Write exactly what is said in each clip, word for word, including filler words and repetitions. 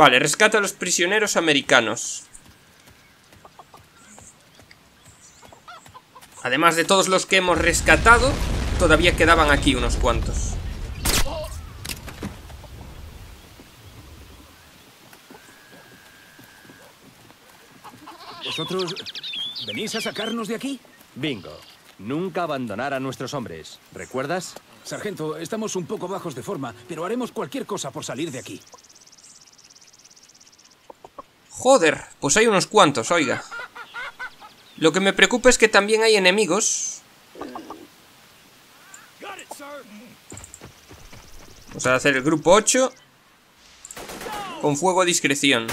Vale, rescata a los prisioneros americanos. Además de todos los que hemos rescatado, todavía quedaban aquí unos cuantos. ¿Vosotros venís a sacarnos de aquí? Bingo. Nunca abandonar a nuestros hombres. ¿Recuerdas? Sargento, estamos un poco bajos de forma, pero haremos cualquier cosa por salir de aquí. Joder, pues hay unos cuantos, oiga. Lo que me preocupa es que también hay enemigos. Vamos a hacer el grupo ocho con fuego a discreción.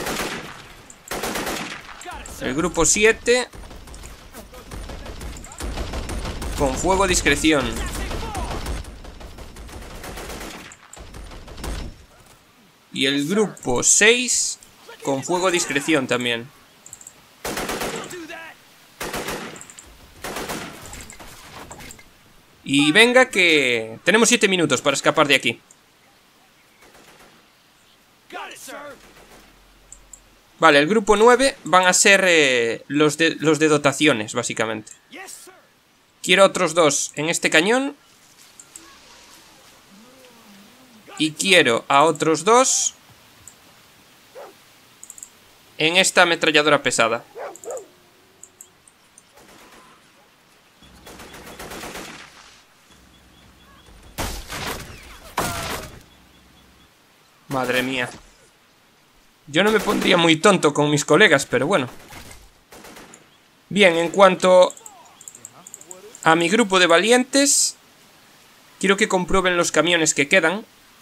El grupo siete con fuego a discreción. Y el grupo seis con fuego a discreción también. Y venga que tenemos siete minutos para escapar de aquí. Vale, el grupo nueve van a ser eh, los, de, los de dotaciones, básicamente. Quiero otros dos en este cañón. Y quiero a otros dos en esta ametralladora pesada. Madre mía. Yo no me pondría muy tonto con mis colegas, pero bueno. Bien, en cuanto a mi grupo de valientes, quiero que comprueben los camiones que quedan.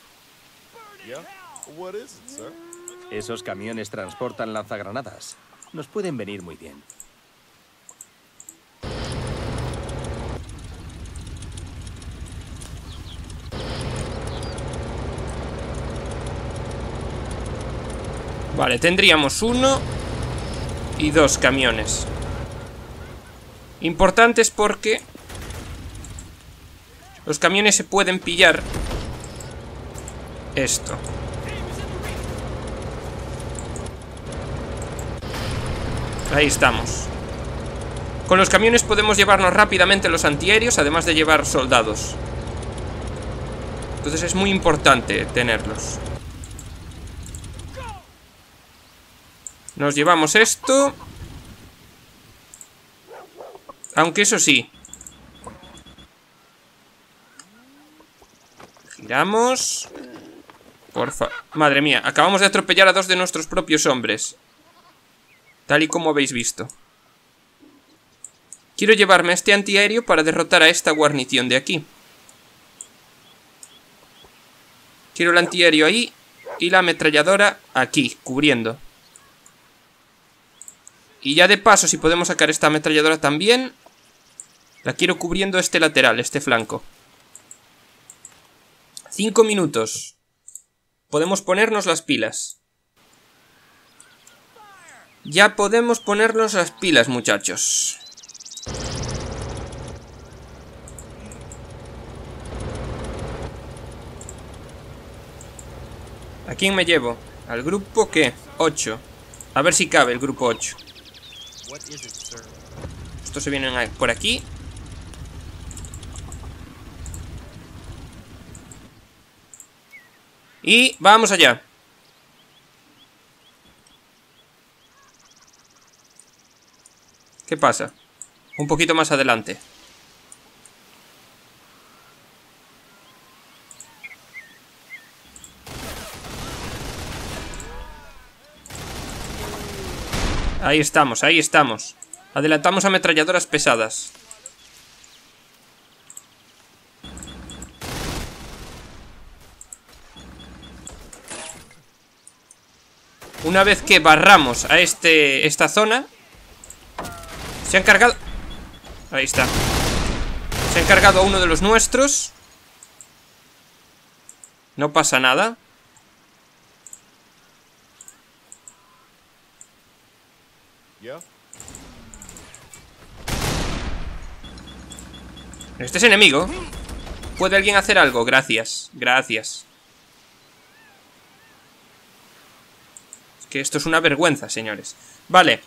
Esos camiones transportan lanzagranadas. Nos pueden venir muy bien. Vale, tendríamos uno y dos camiones. Importantes porque los camiones se pueden pillar esto. Ahí estamos. Con los camiones podemos llevarnos rápidamente los antiaéreos, además de llevar soldados. Entonces es muy importante tenerlos. Nos llevamos esto. Aunque eso sí. Giramos. Porfa. Madre mía, acabamos de atropellar a dos de nuestros propios hombres. Tal y como habéis visto. Quiero llevarme este antiaéreo para derrotar a esta guarnición de aquí. Quiero el antiaéreo ahí y la ametralladora aquí, cubriendo. Y ya de paso, si podemos sacar esta ametralladora también, la quiero cubriendo este lateral, este flanco. Cinco minutos. Podemos ponernos las pilas. Ya podemos ponernos las pilas, muchachos. ¿A quién me llevo? ¿Al grupo qué? ocho. A ver si cabe el grupo ocho. Estos se vienen por aquí. Y vamos allá. ¿Qué pasa? Un poquito más adelante. Ahí estamos, ahí estamos. Adelantamos ametralladoras pesadas. Una vez que barramos a este, esta zona, se han cargado... Ahí está. Se han cargado a uno de los nuestros. No pasa nada. Este es enemigo. ¿Puede alguien hacer algo? Gracias, gracias. que esto es una vergüenza, señores. Vale.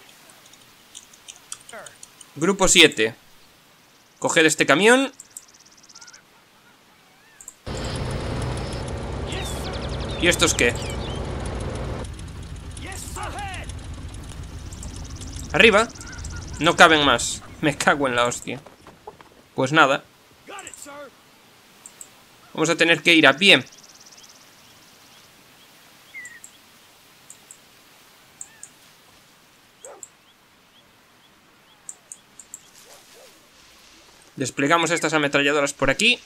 Grupo siete. Coged este camión. ¿Y estos qué? Arriba. No caben más. Me cago en la hostia. Pues nada. Vamos a tener que ir a pie. Desplegamos estas ametralladoras por aquí.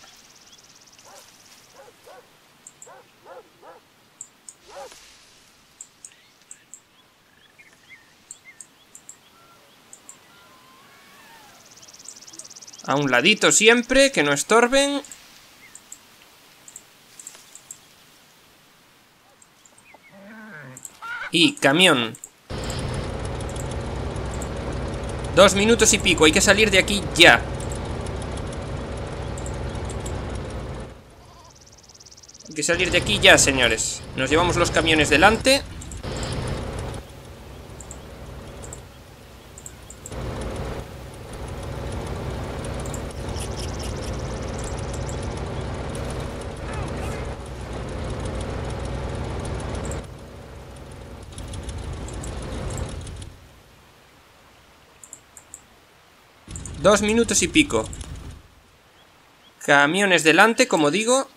A un ladito siempre, que no estorben. Y camión. Dos minutos y pico, hay que salir de aquí ya. Hay que salir de aquí ya, señores. Nos llevamos los camiones delante. Dos minutos y pico. Camiones delante, como digo.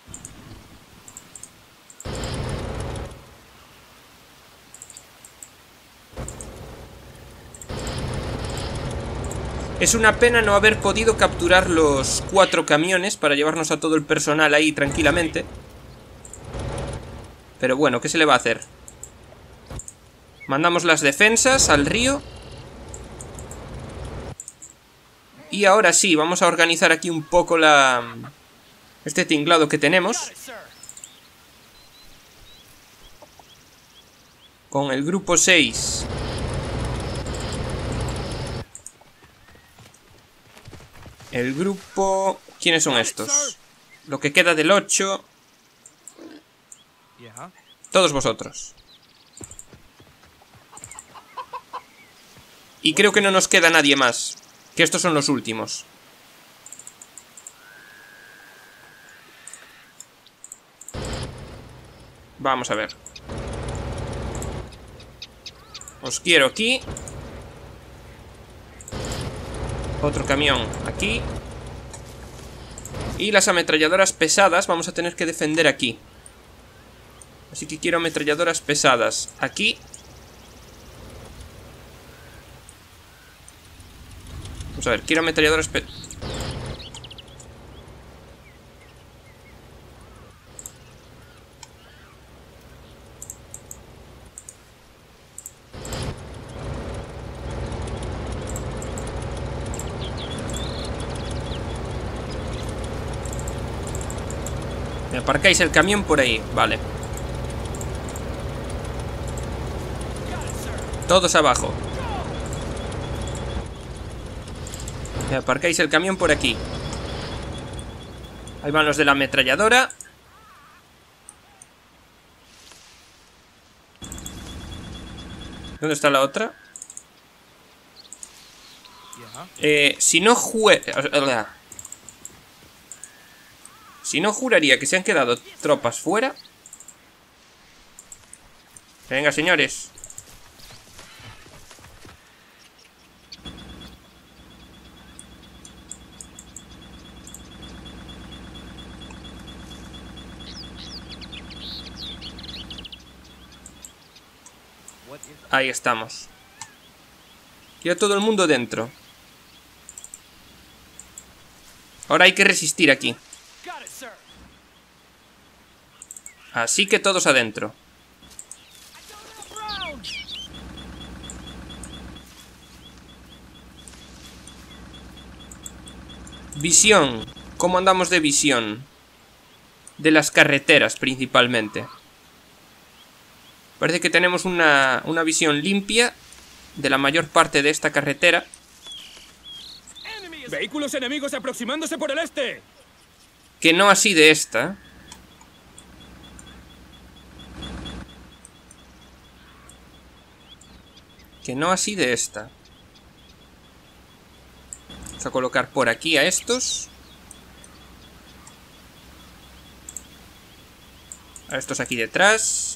Es una pena no haber podido capturar los cuatro camiones para llevarnos a todo el personal ahí tranquilamente. Pero bueno, ¿qué se le va a hacer? Mandamos las defensas al río. Y ahora sí, vamos a organizar aquí un poco la... este tinglado que tenemos. Con el grupo seis. El grupo... ¿Quiénes son estos? Lo que queda del ocho. Todos vosotros. Y creo que no nos queda nadie más. Que estos son los últimos. Vamos a ver. Os quiero aquí. Otro camión aquí. Y las ametralladoras pesadas vamos a tener que defender aquí. Así que quiero ametralladoras pesadas aquí. Vamos a ver, quiero ametralladoras pesadas. Me aparcáis el camión por ahí, vale. Todos abajo. Me aparcáis el camión por aquí. Ahí van los de la ametralladora. ¿Dónde está la otra? Eh, si no jue... Si no, juraría que se han quedado tropas fuera. Venga, señores. Ahí estamos. Ya todo el mundo dentro. Ahora hay que resistir aquí. Así que todos adentro. Visión. ¿Cómo andamos de visión? De las carreteras principalmente. Parece que tenemos una, una visión limpia de la mayor parte de esta carretera. ¡Vehículos enemigos aproximándose por el este! Que no así de esta. Que no así de esta. Vamos a colocar por aquí a estos. A estos aquí detrás.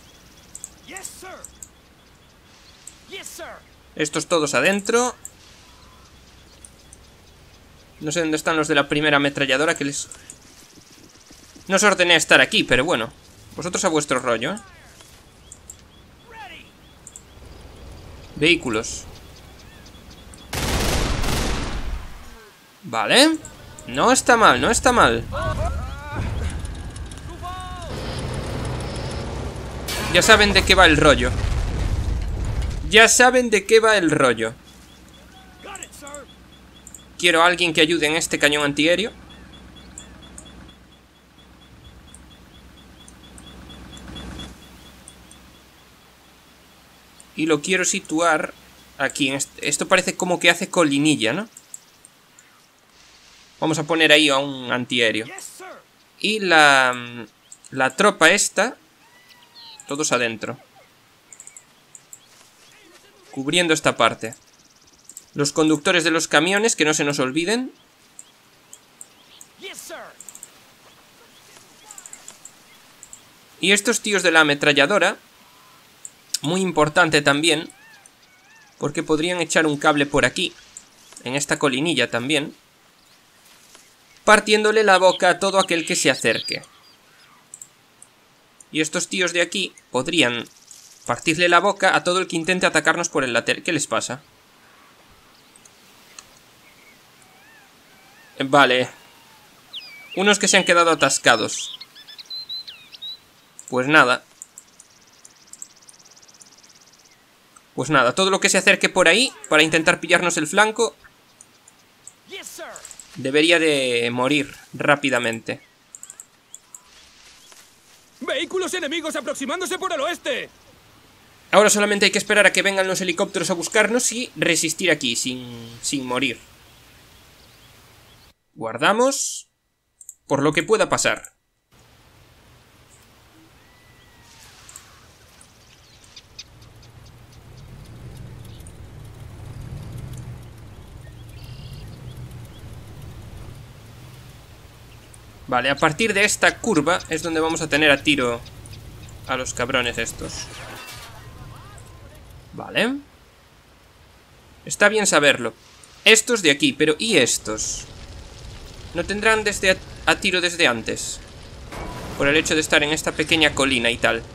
Estos todos adentro. No sé dónde están los de la primera ametralladora que les... No os ordené estar aquí, pero bueno. Vosotros a vuestro rollo, ¿eh? Vehículos. Vale. No está mal, no está mal. Ya saben de qué va el rollo. Ya saben de qué va el rollo. Quiero a alguien que ayude en este cañón antiaéreo. Y lo quiero situar aquí. En este. Esto parece como que hace colinilla, ¿no? Vamos a poner ahí a un antiaéreo. Y la, la tropa esta, todos adentro. Cubriendo esta parte. Los conductores de los camiones, que no se nos olviden. Y estos tíos de la ametralladora, muy importante también, porque podrían echar un cable por aquí, en esta colinilla también, partiéndole la boca a todo aquel que se acerque. Y estos tíos de aquí podrían partirle la boca a todo el que intente atacarnos por el lateral. ¿Qué les pasa? Vale. Unos que se han quedado atascados. Pues nada. Pues nada, todo lo que se acerque por ahí para intentar pillarnos el flanco debería de morir rápidamente. ¡Vehículos enemigos aproximándose por el oeste! Ahora solamente hay que esperar a que vengan los helicópteros a buscarnos y resistir aquí, sin, sin morir. Guardamos por lo que pueda pasar. Vale, a partir de esta curva es donde vamos a tener a tiro a los cabrones estos. Vale. Está bien saberlo. Estos de aquí, pero ¿y estos? ¿No tendrán desde a, a tiro desde antes? Por el hecho de estar en esta pequeña colina y tal.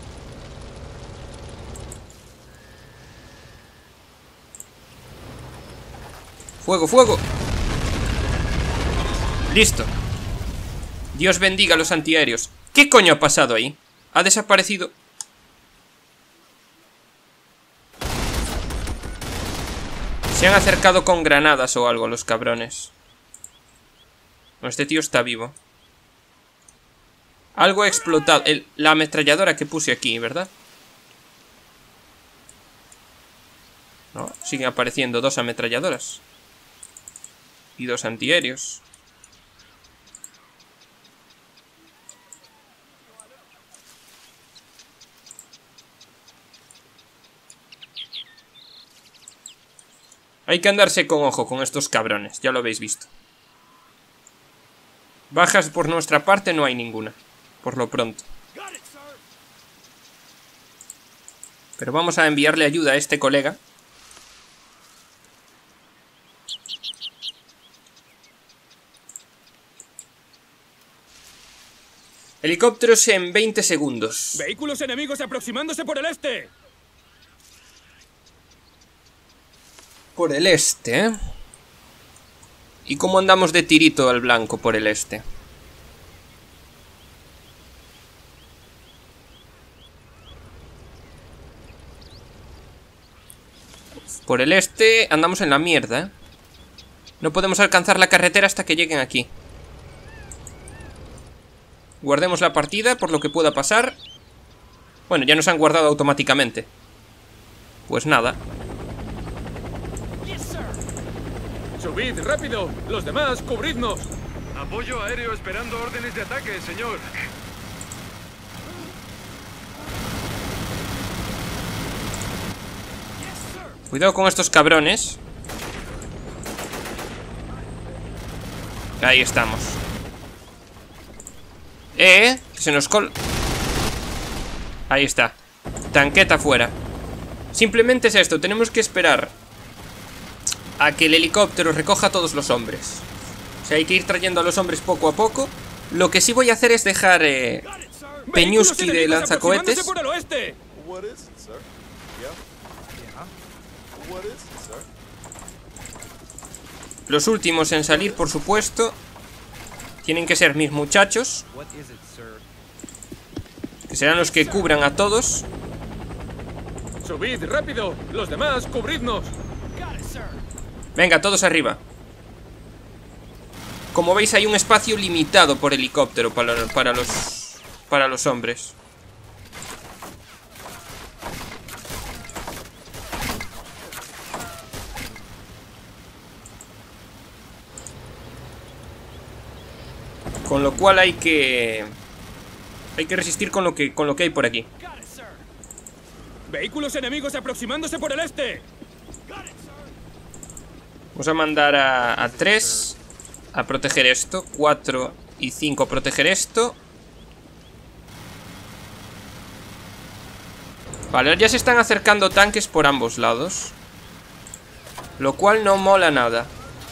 ¡Fuego, fuego! Listo. Dios bendiga a los antiaéreos. ¿Qué coño ha pasado ahí? Ha desaparecido. Se han acercado con granadas o algo los cabrones. Bueno, este tío está vivo. Algo ha explotado. El, la ametralladora que puse aquí, ¿verdad? No, siguen apareciendo dos ametralladoras. Y dos antiaéreos. Hay que andarse con ojo con estos cabrones, ya lo habéis visto. Bajas por nuestra parte no hay ninguna, por lo pronto. Pero vamos a enviarle ayuda a este colega. Helicópteros en veinte segundos. ¡Vehículos enemigos aproximándose por el este! Por el este, ¿eh? ¿Y cómo andamos de tirito al blanco por el este? Por el este andamos en la mierda, ¿eh? No podemos alcanzar la carretera hasta que lleguen aquí. Guardemos la partida por lo que pueda pasar. Bueno, ya nos han guardado automáticamente. Pues nada. ¡Subid, rápido! ¡Los demás, cubridnos! Apoyo aéreo esperando órdenes de ataque, señor. Cuidado con estos cabrones. Ahí estamos. Eh, que se nos col... Ahí está. Tanqueta fuera. Simplemente es esto, tenemos que esperar a que el helicóptero recoja a todos los hombres. O sea, hay que ir trayendo a los hombres poco a poco. Lo que sí voy a hacer es dejar eh, Peñuski de lanzacohetes. Los últimos en salir, por supuesto, tienen que ser mis muchachos, que serán los que cubran a todos. Subid rápido, los demás cubridnos. Venga, todos arriba. Como veis hay un espacio limitado por helicóptero para, para los para los hombres. Con lo cual hay que hay que resistir con lo que con lo que hay por aquí. Vehículos enemigos aproximándose por el este. Vamos a mandar a, a tres a proteger esto, cuatro y cinco a proteger esto. Vale, ya se están acercando tanques por ambos lados, lo cual no mola nada.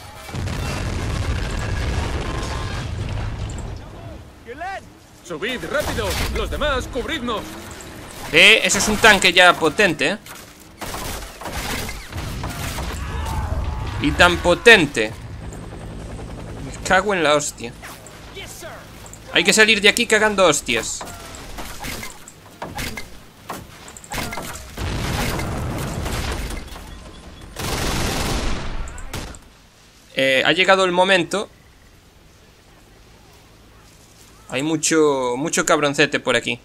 Subid rápido, los demás cubridnos. Eh, ese es un tanque ya potente, ¿eh? Y tan potente. Me cago en la hostia. Hay que salir de aquí cagando hostias. Eh, ha llegado el momento. Hay mucho, mucho cabroncete por aquí.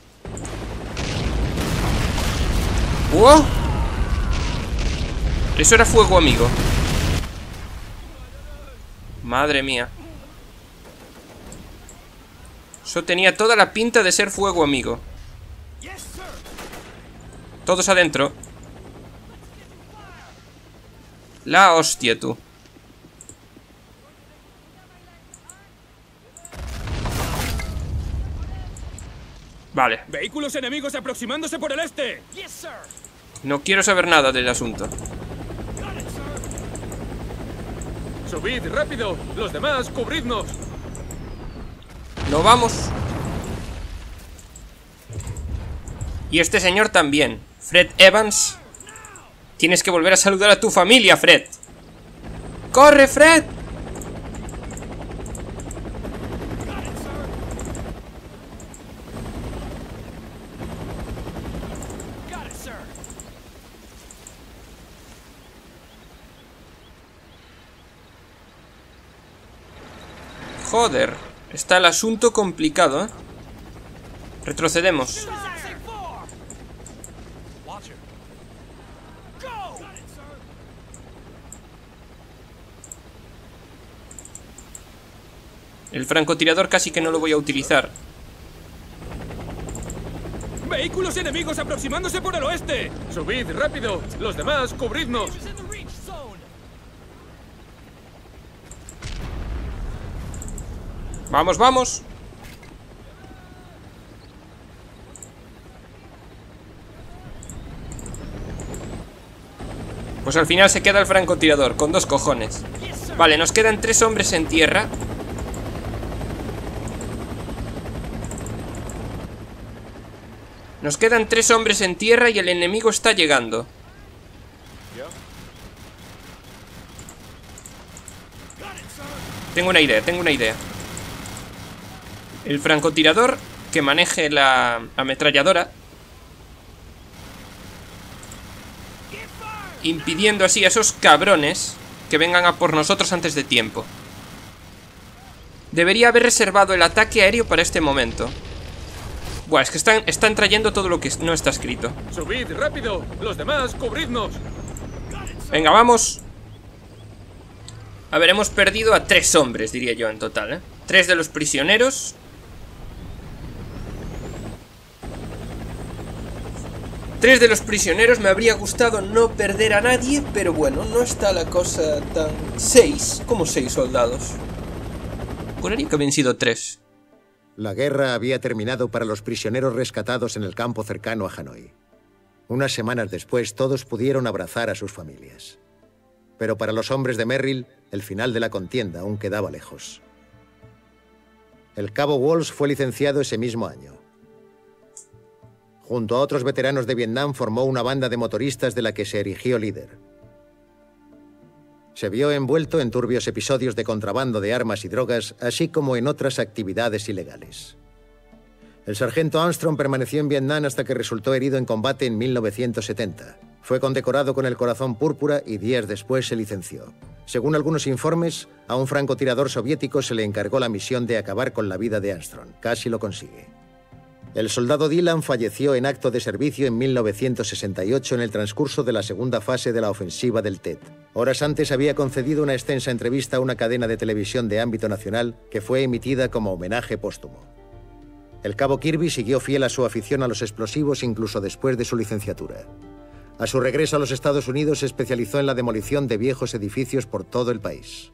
¡Wow! Eso era fuego amigo. Madre mía. Eso tenía toda la pinta de ser fuego amigo. Todos adentro. La hostia, tú. Vale. Vehículos enemigos aproximándose por el este. No quiero saber nada del asunto. Subid rápido, los demás cubridnos. No vamos. Y este señor también. Fred Evans. Tienes que volver a saludar a tu familia, Fred. ¡Corre, Fred! Joder, está el asunto complicado, ¿eh? Retrocedemos. El francotirador casi que no lo voy a utilizar. Vehículos enemigos aproximándose por el oeste. Subid rápido, los demás cubridnos. Vamos, vamos. Pues al final se queda el francotirador, con dos cojones. Vale, nos quedan tres hombres en tierra. Nos quedan tres hombres en tierra y el enemigo está llegando. Tengo una idea, tengo una idea. El francotirador que maneje la ametralladora, impidiendo así a esos cabrones que vengan a por nosotros antes de tiempo. Debería haber reservado el ataque aéreo para este momento. Buah, es que están, están trayendo todo lo que no está escrito. Subid rápido, los demás cubridnos. Venga, vamos. A ver, hemos perdido a tres hombres, diría yo en total, ¿eh? Tres de los prisioneros. Tres de los prisioneros, me habría gustado no perder a nadie, pero bueno, no está la cosa tan... Seis, ¿cómo seis soldados? Juraría que habían sido tres. La guerra había terminado para los prisioneros rescatados en el campo cercano a Hanoi. Unas semanas después, todos pudieron abrazar a sus familias. Pero para los hombres de Merrill, el final de la contienda aún quedaba lejos. El cabo Walsh fue licenciado ese mismo año. Junto a otros veteranos de Vietnam formó una banda de motoristas de la que se erigió líder. Se vio envuelto en turbios episodios de contrabando de armas y drogas, así como en otras actividades ilegales. El sargento Armstrong permaneció en Vietnam hasta que resultó herido en combate en mil novecientos setenta. Fue condecorado con el Corazón Púrpura y días después se licenció. Según algunos informes, a un francotirador soviético se le encargó la misión de acabar con la vida de Armstrong. Casi lo consigue. El soldado Dylan falleció en acto de servicio en mil novecientos sesenta y ocho en el transcurso de la segunda fase de la ofensiva del Tet. Horas antes había concedido una extensa entrevista a una cadena de televisión de ámbito nacional que fue emitida como homenaje póstumo. El cabo Kirby siguió fiel a su afición a los explosivos incluso después de su licenciatura. A su regreso a los Estados Unidos se especializó en la demolición de viejos edificios por todo el país.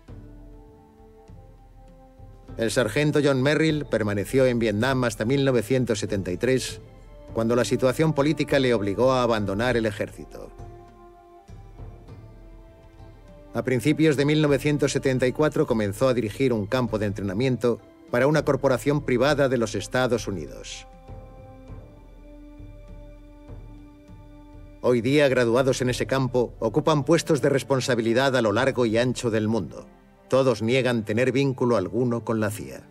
El sargento John Merrill permaneció en Vietnam hasta mil novecientos setenta y tres, cuando la situación política le obligó a abandonar el ejército. A principios de mil novecientos setenta y cuatro comenzó a dirigir un campo de entrenamiento para una corporación privada de los Estados Unidos. Hoy día, graduados en ese campo, ocupan puestos de responsabilidad a lo largo y ancho del mundo. Todos niegan tener vínculo alguno con la C I A.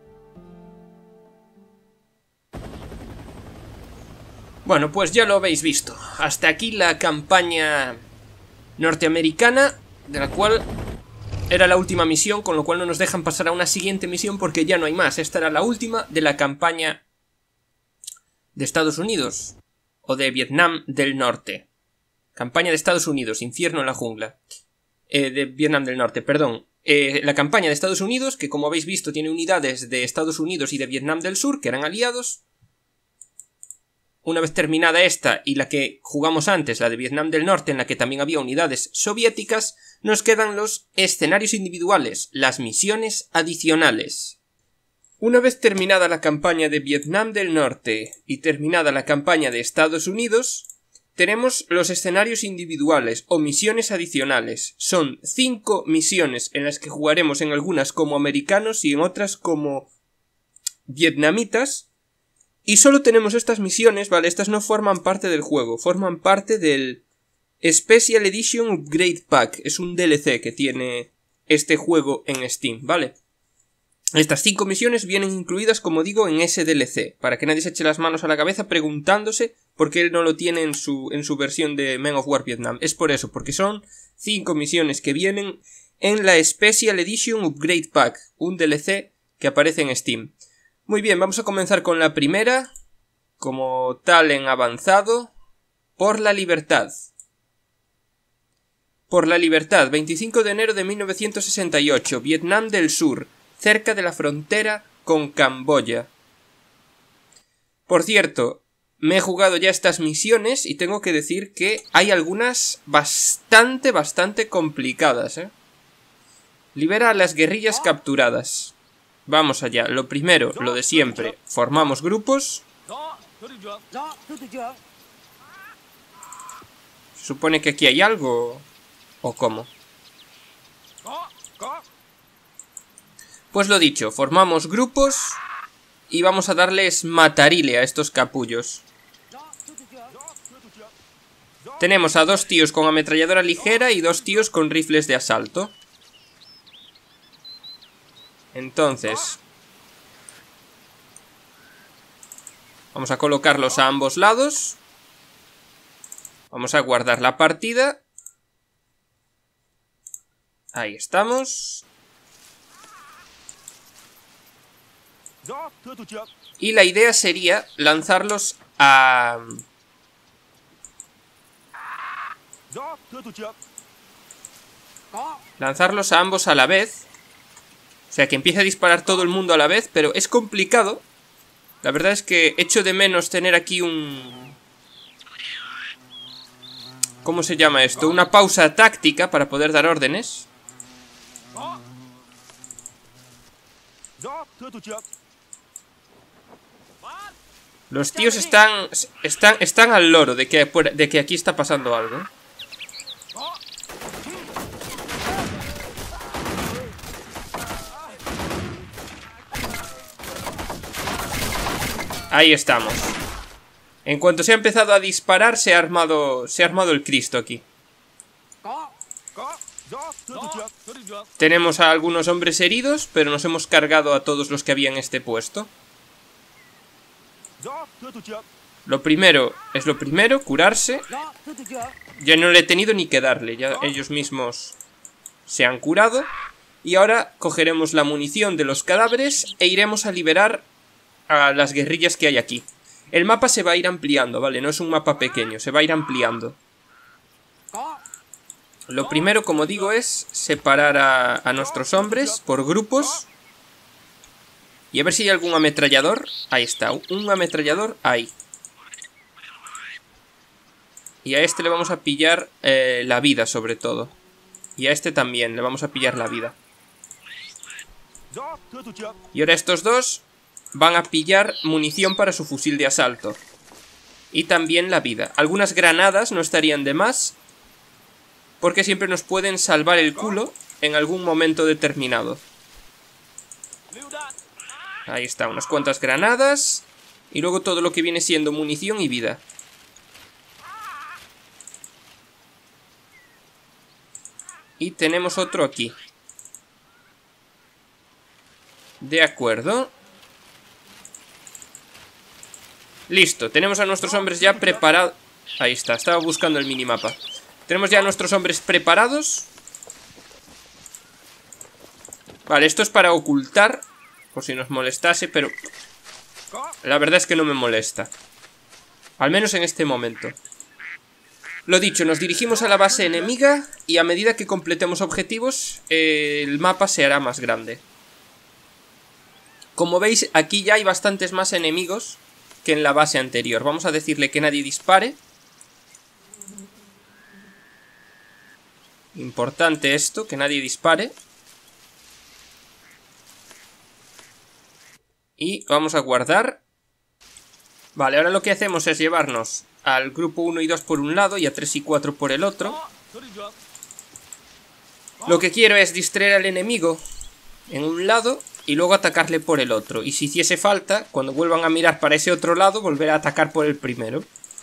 Bueno, pues ya lo habéis visto. Hasta aquí la campaña norteamericana, de la cual era la última misión, con lo cual no nos dejan pasar a una siguiente misión porque ya no hay más. Esta era la última de la campaña de Estados Unidos, o de Vietnam del Norte. Campaña de Estados Unidos, infierno en la jungla. Eh, de Vietnam del Norte, perdón. Eh, la campaña de Estados Unidos, que como habéis visto tiene unidades de Estados Unidos y de Vietnam del Sur, que eran aliados. Una vez terminada esta y la que jugamos antes, la de Vietnam del Norte, en la que también había unidades soviéticas, nos quedan los escenarios individuales, las misiones adicionales. Una vez terminada la campaña de Vietnam del Norte y terminada la campaña de Estados Unidos, tenemos los escenarios individuales o misiones adicionales. Son cinco misiones en las que jugaremos en algunas como americanos y en otras como vietnamitas. Y solo tenemos estas misiones, ¿vale? Estas no forman parte del juego, forman parte del Special Edition Upgrade Pack. Es un D L C que tiene este juego en Steam, ¿vale? Estas cinco misiones vienen incluidas, como digo, en ese D L C, para que nadie se eche las manos a la cabeza preguntándose por qué él no lo tiene en su, en su versión de Men of War Vietnam. Es por eso, porque son cinco misiones que vienen en la Special Edition Upgrade Pack, un D L C que aparece en Steam. Muy bien, vamos a comenzar con la primera, como tal en avanzado, Por la Libertad. Por la Libertad, veinticinco de enero de mil novecientos sesenta y ocho, Vietnam del Sur, cerca de la frontera con Camboya. Por cierto, me he jugado ya estas misiones y tengo que decir que hay algunas bastante, bastante complicadas, ¿eh? Libera a las guerrillas capturadas. Vamos allá. Lo primero, lo de siempre. Formamos grupos. Se supone que aquí hay algo. ¿O cómo? Pues lo dicho, formamos grupos y vamos a darles matarile a estos capullos. Tenemos a dos tíos con ametralladora ligera y dos tíos con rifles de asalto. Entonces, vamos a colocarlos a ambos lados. Vamos a guardar la partida. Ahí estamos. Y la idea sería lanzarlos a... Lanzarlos a ambos a la vez. O sea, que empiece a disparar todo el mundo a la vez, pero es complicado. La verdad es que echo de menos tener aquí un... ¿Cómo se llama esto? Una pausa táctica para poder dar órdenes. Los tíos están, están, están al loro de que, de que aquí está pasando algo. Ahí estamos. En cuanto se ha empezado a disparar, se ha armado, se ha armado el Cristo aquí. Tenemos a algunos hombres heridos, pero nos hemos cargado a todos los que había en este puesto. Lo primero es lo primero, curarse. Ya no le he tenido ni que darle, ya ellos mismos se han curado. Y ahora cogeremos la munición de los cadáveres e iremos a liberar a las guerrillas que hay aquí. El mapa se va a ir ampliando, ¿vale? No es un mapa pequeño, se va a ir ampliando. Lo primero, como digo, es separar a, a nuestros hombres por grupos. Y a ver si hay algún ametrallador. Ahí está, un ametrallador ahí. Y a este le vamos a pillar eh, la vida, sobre todo. Y a este también le vamos a pillar la vida. Y ahora estos dos van a pillar munición para su fusil de asalto. Y también la vida. Algunas granadas no estarían de más, porque siempre nos pueden salvar el culo en algún momento determinado. Ahí está, unas cuantas granadas. Y luego todo lo que viene siendo munición y vida. Y tenemos otro aquí. De acuerdo. Listo, tenemos a nuestros hombres ya preparados. Ahí está, estaba buscando el minimapa. Tenemos ya a nuestros hombres preparados. Vale, esto es para ocultar, por si nos molestase, pero la verdad es que no me molesta. Al menos en este momento. Lo dicho, nos dirigimos a la base enemiga y a medida que completemos objetivos, eh, el mapa se hará más grande. Como veis, aquí ya hay bastantes más enemigos que en la base anterior. Vamos a decirle que nadie dispare. Importante esto, que nadie dispare. Y vamos a guardar. Vale, ahora lo que hacemos es llevarnos al grupo uno y dos por un lado y a tres y cuatro por el otro. Lo que quiero es distraer al enemigo en un lado y luego atacarle por el otro. Y si hiciese falta, cuando vuelvan a mirar para ese otro lado, volver a atacar por el primero.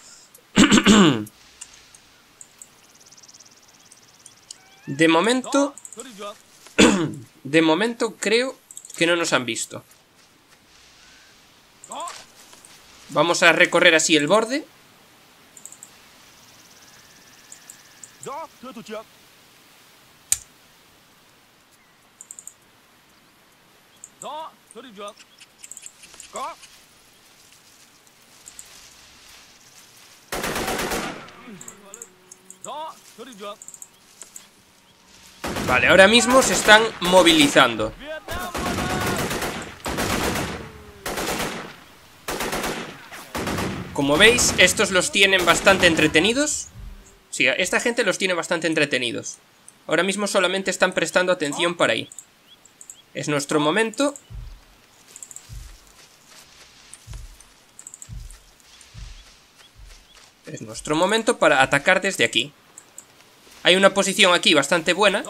De momento... De momento creo que no nos han visto. Vamos a recorrer así el borde. Vale, ahora mismo se están movilizando. Como veis, estos los tienen bastante entretenidos. Sí, esta gente los tiene bastante entretenidos. Ahora mismo solamente están prestando atención para ahí. Es nuestro momento. Es nuestro momento para atacar desde aquí. Hay una posición aquí bastante buena.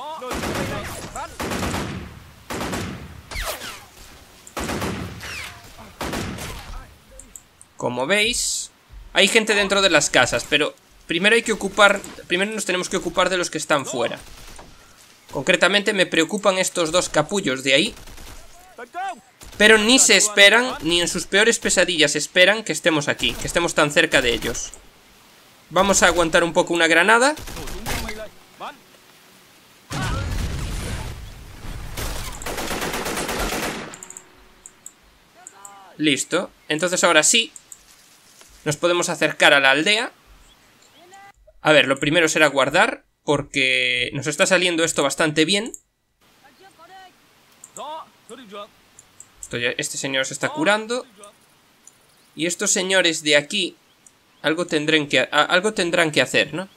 Como veis, hay gente dentro de las casas, pero primero hay que ocupar, primero nos tenemos que ocupar de los que están fuera. Concretamente me preocupan estos dos capullos de ahí. Pero ni se esperan, ni en sus peores pesadillas esperan que estemos aquí, que estemos tan cerca de ellos. Vamos a aguantar un poco una granada. Listo, entonces ahora sí nos podemos acercar a la aldea. A ver, lo primero será guardar, porque nos está saliendo esto bastante bien. Esto ya, este señor se está curando. Y estos señores de aquí algo tendrán que, a, algo tendrán que hacer, ¿no?